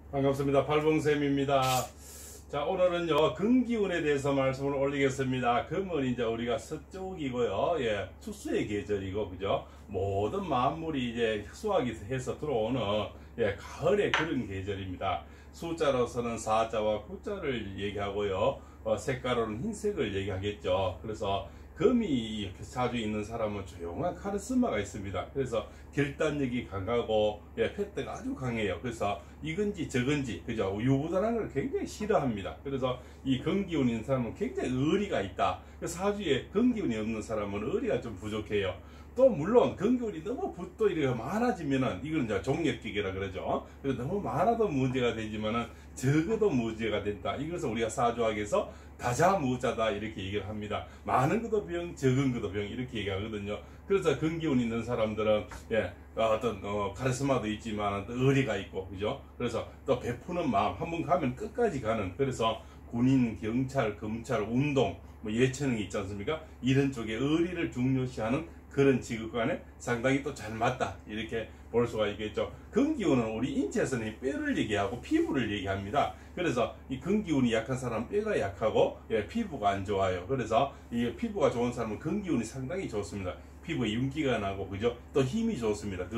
반갑습니다. 팔봉쌤입니다. 자, 오늘은요, 금기운에 대해서 말씀을 올리겠습니다. 금은 이제 우리가 서쪽이고요. 예, 투수의 계절이고, 그죠? 모든 만물이 이제 수확이 해서 들어오는, 예, 가을의 그런 계절입니다. 숫자로서는 사자와 구자를 얘기하고요. 색깔로는 흰색을 얘기하겠죠. 그래서 금이 이렇게 사주에 있는 사람은 조용한 카리스마가 있습니다. 그래서 결단력이 강하고, 예, 팻때가 아주 강해요. 그래서 이건지 저건지, 그죠? 유부단한 걸 굉장히 싫어합니다. 그래서 이 금기운이 있는 사람은 굉장히 의리가 있다. 사주에 금기운이 없는 사람은 의리가 좀 부족해요. 또 물론 금기운이 너무 또 이렇게 많아지면은 이건 이제 종력기계라 그러죠. 그래서 너무 많아도 문제가 되지만은 적어도 문제가 된다. 이것을 우리가 사주학에서 다자무자다 이렇게 얘기를 합니다. 많은 것도 병, 적은 것도 병 이렇게 얘기하거든요. 그래서 금기운 있는 사람들은, 예, 어떤 카리스마도 있지만 또 의리가 있고, 그죠? 그래서 또 베푸는 마음, 한번 가면 끝까지 가는. 그래서 군인, 경찰, 검찰, 운동, 뭐 예체능이 있지 않습니까? 이런 쪽에 의리를 중요시하는 그런 직업관에 상당히 또 잘 맞다 이렇게 볼 수가 있겠죠. 금기운은 우리 인체에서는 뼈를 얘기하고 피부를 얘기합니다. 그래서 이 금기운이 약한 사람은 뼈가 약하고, 예, 피부가 안 좋아요. 그래서 이 피부가 좋은 사람은 금기운이 상당히 좋습니다. 피부에 윤기가 나고, 그죠? 또 힘이 좋습니다.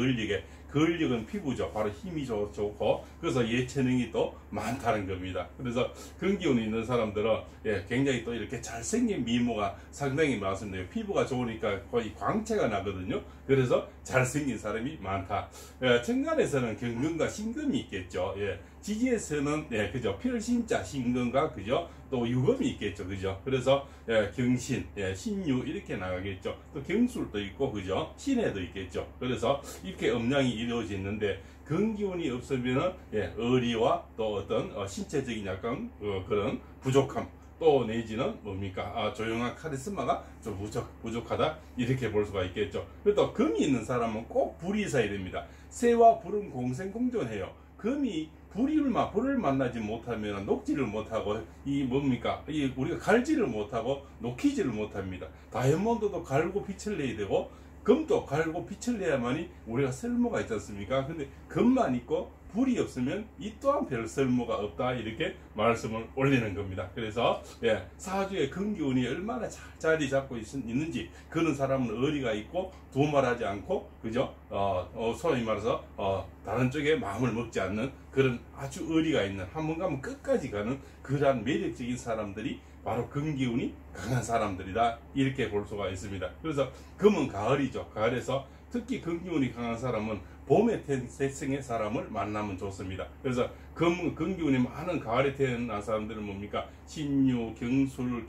근력은 피부죠. 바로 힘이 좋고, 그래서 예체능이 또 많다는 겁니다. 그래서 금기운이 있는 사람들은, 예, 굉장히 또 이렇게 잘생긴 미모가 상당히 많습니다. 피부가 좋으니까 거의 광채가 나거든요. 그래서 잘생긴 사람이 많다. 예, 천간에서는 경금과 신금이 있겠죠. 예, 지지에서는, 예, 그죠? 필신자 신금과, 그죠? 또 유금이 있겠죠. 그죠? 그래서, 예, 경신, 예, 신유 이렇게 나가겠죠. 또 경술도 있고, 그죠? 신해도 있겠죠. 그래서 이렇게 음양이 이루어지는데, 금기운이 없으면은, 예, 의리와 또 어떤 신체적인 약간 그런 부족함, 또 내지는 뭡니까? 조용한 카리스마가 좀 부족하다 이렇게 볼 수가 있겠죠. 그리고 또 금이 있는 사람은 꼭 불이 있어야 됩니다. 새와 불은 공생공존해요. 금이 불을 만나지 못하면 녹지를 못하고, 이 뭡니까? 이 우리가 갈지를 못하고 녹히지를 못합니다. 다이아몬드도 갈고 빛을 내야 되고, 금도 갈고 빛을 내야만이 우리가 쓸모가 있지 않습니까? 근데 금만 있고 불이 없으면 이 또한 별 쓸모가 없다 이렇게 말씀을 올리는 겁니다. 그래서, 예, 사주의 금기운이 얼마나 잘 자리 잡고 있는지, 그런 사람은 의리가 있고 두말하지 않고, 그죠? 소위 말해서 다른 쪽에 마음을 먹지 않는 그런 아주 의리가 있는, 한 번 가면 끝까지 가는 그러한 매력적인 사람들이 바로 금기운이 강한 사람들이다 이렇게 볼 수가 있습니다. 그래서 금은 가을이죠. 가을에서 특히 금기운이 강한 사람은 봄에 태생의 사람을 만나면 좋습니다. 그래서 금기운이 많은 가을에 태어난 사람들은 뭡니까? 신유, 경술,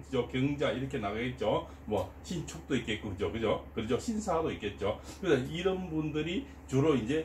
경자 이렇게 나가겠죠. 뭐 신축도 있겠고, 그죠? 신사도 있겠죠. 그래서 이런 분들이 주로 이제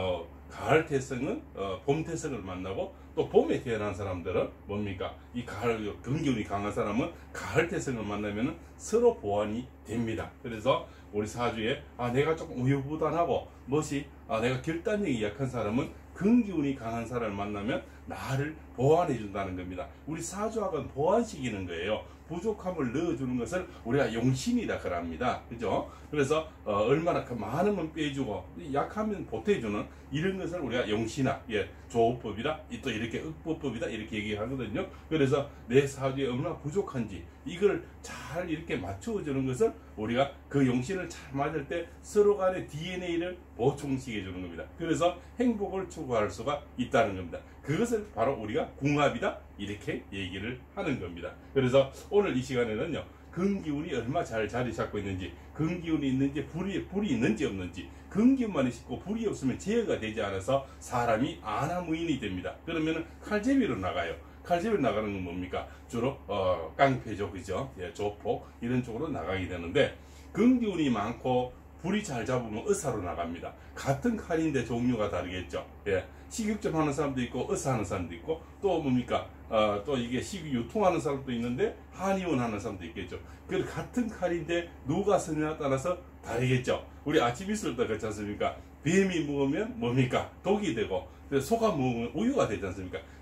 가을 태생은 봄 태생을 만나고, 또 봄에 태어난 사람들은 뭡니까? 이 가을 금기운이 강한 사람은 가을 태생을 만나면 서로 보완이 됩니다. 그래서 우리 사주에 내가 조금 우유부단하고 내가 결단력이 약한 사람은 금기운이 강한 사람을 만나면 나를 보완해 준다는 겁니다. 우리 사주학은 보완시키는 거예요. 부족함을 넣어주는 것을 우리가 용신이라 그럽니다. 그죠? 그래서 얼마나 많으면 빼주고 약하면 보태주는 이런 것을 우리가 용신학, 예, 조업법이다, 또 이렇게 흑법법이다 이렇게 얘기하거든요. 그래서 내 사주에 얼마나 부족한지 이걸 잘 이렇게 맞춰주는 것을 우리가 그 용신을 잘 맞을 때 서로 간의 DNA를 보충시켜 주는 겁니다. 그래서 행복을 추구할 수가 있다는 겁니다. 그것을 바로 우리가 궁합이다 이렇게 얘기를 하는 겁니다. 그래서 오늘 이 시간에는요, 금기운이 얼마 잘 자리 잡고 있는지, 금기운이 있는지 불이 있는지 없는지, 금기운만 있고 불이 없으면 제어가 되지 않아서 사람이 안하무인이 됩니다. 그러면 칼제비로 나가요. 칼제비로 나가는 건 뭡니까? 주로 깡패죠, 그죠? 예, 조폭 이런 쪽으로 나가게 되는데, 금기운이 많고 불이 잘 잡으면 의사로 나갑니다. 같은 칼인데 종류가 다르겠죠. 예, 식육점 하는 사람도 있고 의사 하는 사람도 있고, 또 뭡니까? 또 이게 식육 유통하는 사람도 있는데 한의원 하는 사람도 있겠죠. 그 같은 칼인데 누가 쓰느냐에 따라서 다르겠죠. 우리 아침 이슬 때 그렇지 않습니까? 뱀이 먹으면 뭡니까? 독이 되고, 소가 먹으면 우유가 되지 않습니까?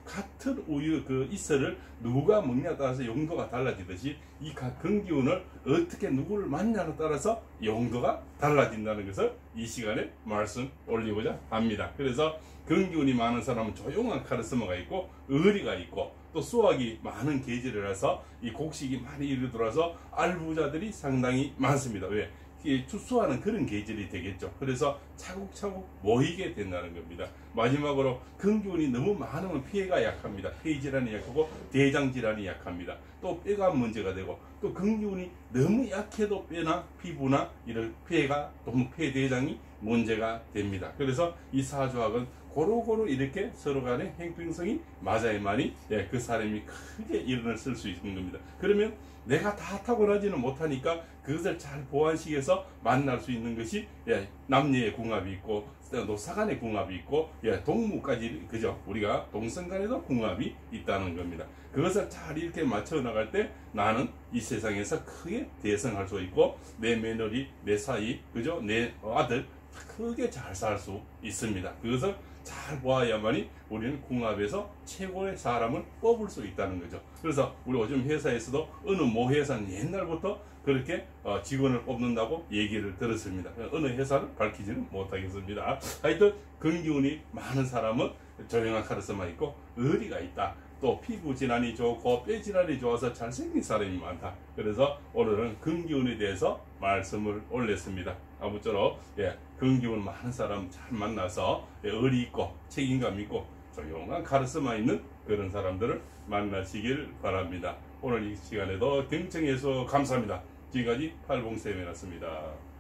같은 우유 그 이슬을 누가 먹냐에 따라서 용도가 달라지듯이 이 근기운을 어떻게 누구를 만나에 따라서 용도가 달라진다는 것을 이 시간에 말씀 올리고자 합니다. 그래서 근기운이 많은 사람은 조용한 카리스마가 있고 의리가 있고 또 수학이 많은 계절이라서 이 곡식이 많이 이르들어서 알부자들이 상당히 많습니다. 왜? 추수하는 그런 계절이 되겠죠. 그래서 차곡차곡 모이게 된다는 겁니다. 마지막으로 근기운이 너무 많으면 폐가 약합니다. 폐질환이 약하고 대장질환이 약합니다. 또 뼈가 문제가 되고 또 근기운이 너무 약해도 뼈나 피부나 이런 폐가 너무 폐대장이 문제가 됩니다. 그래서 이 사주학은 고루고루 이렇게 서로 간의 행평성이 맞아야만이 그 사람이 크게 일원을 쓸 수 있는 겁니다. 그러면 내가 다 타고나지는 못하니까 그것을 잘 보완시켜서 만날 수 있는 것이 남녀의 궁합이 있고 노사간의 궁합이 있고 동무까지 그죠? 우리가 동성간에도 궁합이 있다는 겁니다. 그것을 잘 이렇게 맞춰 나갈 때 나는 이 세상에서 크게 대성할 수 있고 내 며느리, 내 사이, 그죠? 내 아들 크게 잘 살 수 있습니다. 그것을 잘 보아야만이 우리는 궁합에서 최고의 사람을 뽑을 수 있다는 거죠. 그래서 우리 요즘 회사에서도 어느 모 회사는 옛날부터 그렇게 직원을 뽑는다고 얘기를 들었습니다. 어느 회사를 밝히지는 못하겠습니다. 하여튼 근기운이 많은 사람은 조용한 카리스마 있고 의리가 있다. 또 피부 질환이 좋고 뼈 질환이 좋아서 잘생긴 사람이 많다. 그래서 오늘은 근기운에 대해서 말씀을 올렸습니다. 아무쪼록 근기운 많은 사람 잘 만나서 의리 있고 책임감 있고 조용한 카리스마 있는 그런 사람들을 만나시길 바랍니다. 오늘 이 시간에도 경청해서 감사합니다. 지금까지 팔봉쌤이었습니다.